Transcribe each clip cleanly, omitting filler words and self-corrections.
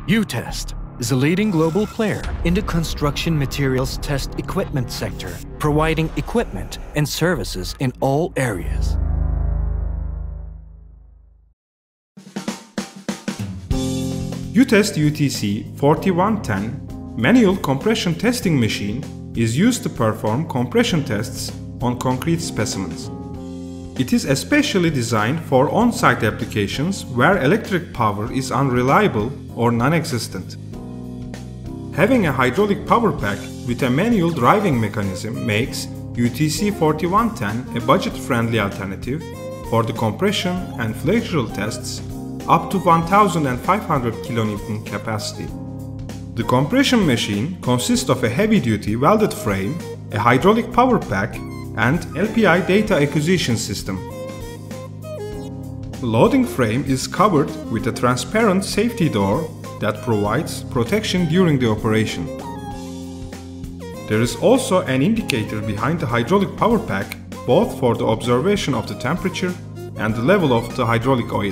UTest is a leading global player in the construction materials test equipment sector, providing equipment and services in all areas. UTest UTC 4110 manual compression testing machine is used to perform compression tests on concrete specimens. It is especially designed for on-site applications where electric power is unreliable or non-existent. Having a hydraulic power pack with a manual driving mechanism makes UTC 4110 a budget-friendly alternative for the compression and flexural tests up to 1500 kN capacity. The compression machine consists of a heavy-duty welded frame, a hydraulic power pack, and LPI data acquisition system. The loading frame is covered with a transparent safety door that provides protection during the operation. There is also an indicator behind the hydraulic power pack, both for the observation of the temperature and the level of the hydraulic oil.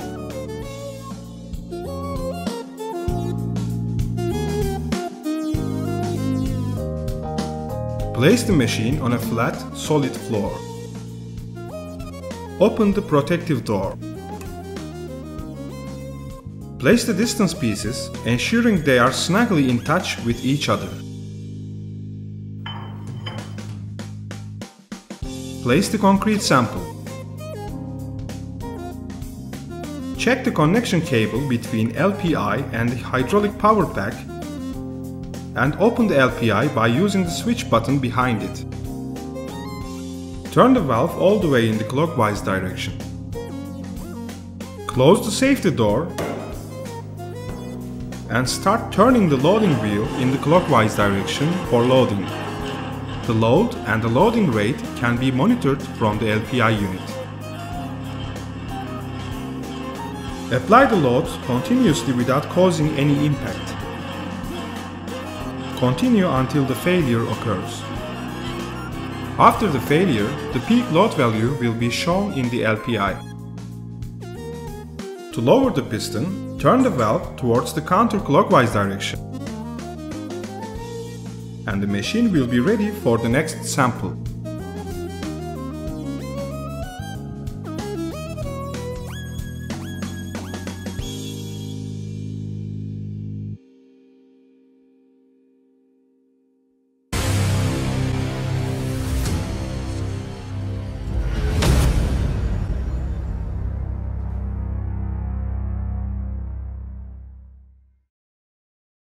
Place the machine on a flat, solid floor. Open the protective door. Place the distance pieces, ensuring they are snugly in touch with each other. Place the concrete sample. Check the connection cable between LPI and the hydraulic power pack and open the LPI by using the switch button behind it. Turn the valve all the way in the clockwise direction. Close the safety door and start turning the loading wheel in the clockwise direction for loading. The load and the loading rate can be monitored from the LPI unit. Apply the load continuously without causing any impact. Continue until the failure occurs. After the failure, the peak load value will be shown in the LPI. To lower the piston, turn the valve towards the counterclockwise direction, and the machine will be ready for the next sample.